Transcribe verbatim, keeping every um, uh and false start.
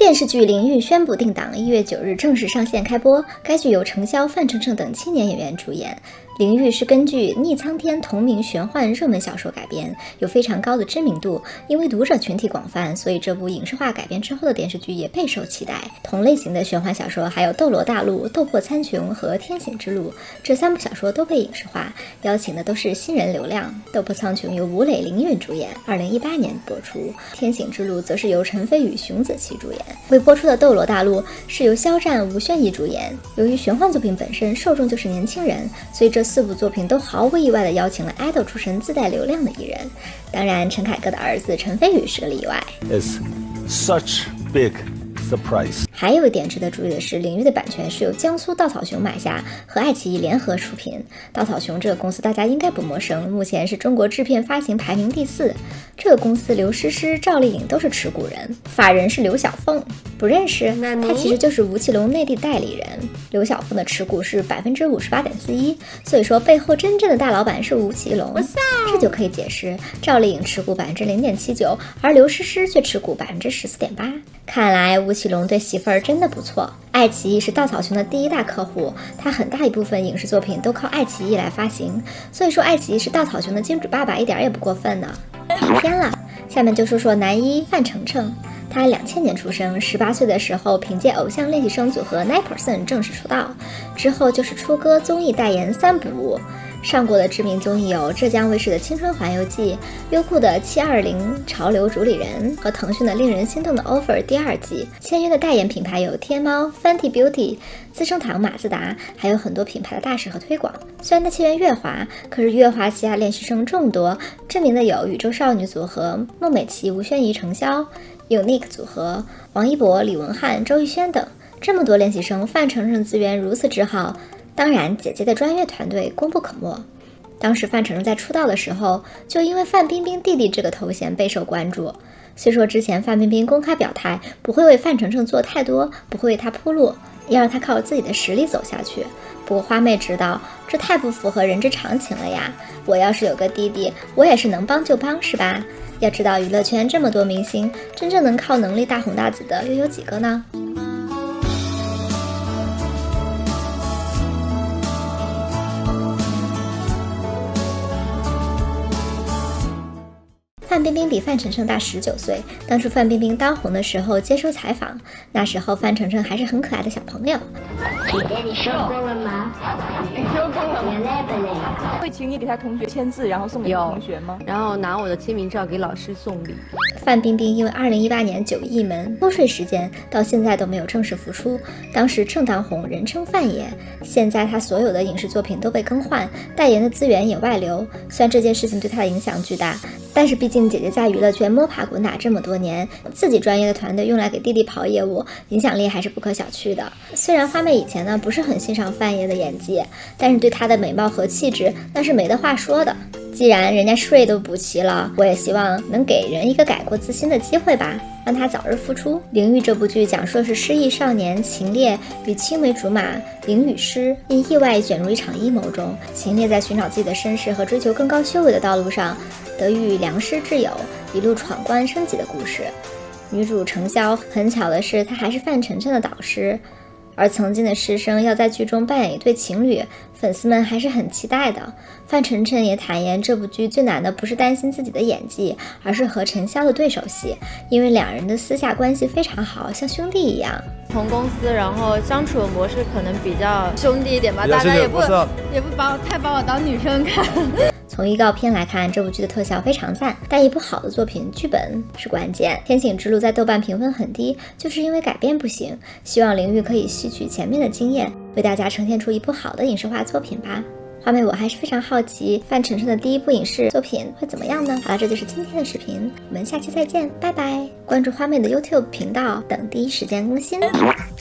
电视剧《淋浴》宣布定档，一月九日正式上线开播。该剧由程潇、范丞丞等青年演员主演。《淋浴》是根据逆苍天同名玄幻热门小说改编，有非常高的知名度。因为读者群体广泛，所以这部影视化改编之后的电视剧也备受期待。同类型的玄幻小说还有《斗罗大陆》《斗破苍穹》和《天行之路》，这三部小说都被影视化，邀请的都是新人流量。《斗破苍穹》由吴磊、林允主演，二零一八年播出；《天行之路》则是由陈飞宇、熊梓淇主演。未播出的《斗罗大陆》是由肖战、吴宣仪主演。由于玄幻作品本身受众就是年轻人，所以这四部作品都毫不意外地邀请了 idol 出身自带流量的艺人。当然，陈凯歌的儿子陈飞宇是个例外。 It's such big surprise. 还有一点值得注意的是，《淋浴》的版权是由江苏稻草熊买下，和爱奇艺联合出品。稻草熊这个公司大家应该不陌生，目前是中国制片发行排名第四。这个公司刘诗诗、赵丽颖都是持股人，法人是刘小凤，不认识？他其实就是吴奇隆内地代理人。刘小凤的持股是百分之五十八点四一，所以说背后真正的大老板是吴奇隆，这就可以解释赵丽颖持股百分之零点七九，而刘诗诗却持股百分之十四点八。看来吴奇隆对媳妇儿真的不错。爱奇艺是稻草熊的第一大客户，它很大一部分影视作品都靠爱奇艺来发行，所以说爱奇艺是稻草熊的金主爸爸一点也不过分呢。偏了，下面就说说男一范丞丞。他两千年出生，十八岁的时候凭借偶像练习生组合 nine percent 正式出道，之后就是出歌、综艺代言三不误。上过的知名综艺有浙江卫视的《青春环游记》、优酷的《七二零潮流主理人》和腾讯的《令人心动的 offer》第二季。签约的代言品牌有天猫、Fenty Beauty、资生堂、马自达，还有很多品牌的大使和推广。虽然他签约乐华，可是乐华旗下练习生众多，知名的有宇宙少女组合、孟美岐、吴宣仪、程潇、Unique 组合、王一博、李文翰、周艺轩等。这么多练习生，范丞丞资源如此之好，当然姐姐的专业团队功不可没。当时范丞丞在出道的时候，就因为范冰冰弟弟这个头衔备受关注。虽说之前范冰冰公开表态不会为范丞丞做太多，不会为他铺路，要让他靠自己的实力走下去。不过花妹知道这太不符合人之常情了呀，我要是有个弟弟，我也是能帮就帮，是吧？要知道娱乐圈这么多明星，真正能靠能力大红大紫的又有几个呢？范冰冰比范丞丞大十九岁，当初范冰冰当红的时候接受采访，那时候范丞丞还是很可爱的小朋友。 姐姐，你收工了吗？你收工了吗？累不累？ 会请你给他同学签字，然后送给同学吗？ 然后拿我的签名照给老师送礼。 范冰冰因为二零一八年九亿门脱税事件，到现在都没有正式复出。当时正当红，人称范爷。现在她所有的影视作品都被更换，代言的资源也外流。虽然这件事情对她的影响巨大，但是毕竟姐姐在娱乐圈摸爬滚打这么多年，自己专业的团队用来给弟弟跑业务，影响力还是不可小觑的。虽然花妹以前呢不是很欣赏范爷的演技，但是对她的美貌和气质那是没得话说的。既然人家税都补齐了，我也希望能给人一个改过自新的机会吧，让他早日复出。《淋浴》这部剧讲述的是失忆少年秦烈与青梅竹马林雨诗因意外卷入一场阴谋中，秦烈在寻找自己的身世和追求更高修为的道路上，得遇良师挚友，一路闯关升级的故事。女主程潇，很巧的是她还是范丞丞的导师，而曾经的师生要在剧中扮演一对情侣，粉丝们还是很期待的。范丞丞也坦言，这部剧最难的不是担心自己的演技，而是和程潇的对手戏，因为两人的私下关系非常好，像兄弟一样。 同公司，然后相处的模式可能比较兄弟一点吧，大家也不也不把我太把我当女生看。 从预告片来看，这部剧的特效非常赞，但一部好的作品剧本是关键。《天行之路》在豆瓣评分很低，就是因为改编不行。希望淋浴可以吸取前面的经验，为大家呈现出一部好的影视化作品吧。花妹，我还是非常好奇范丞丞的第一部影视作品会怎么样呢？好了，这就是今天的视频，我们下期再见，拜拜！关注花妹的 YouTube 频道，等第一时间更新。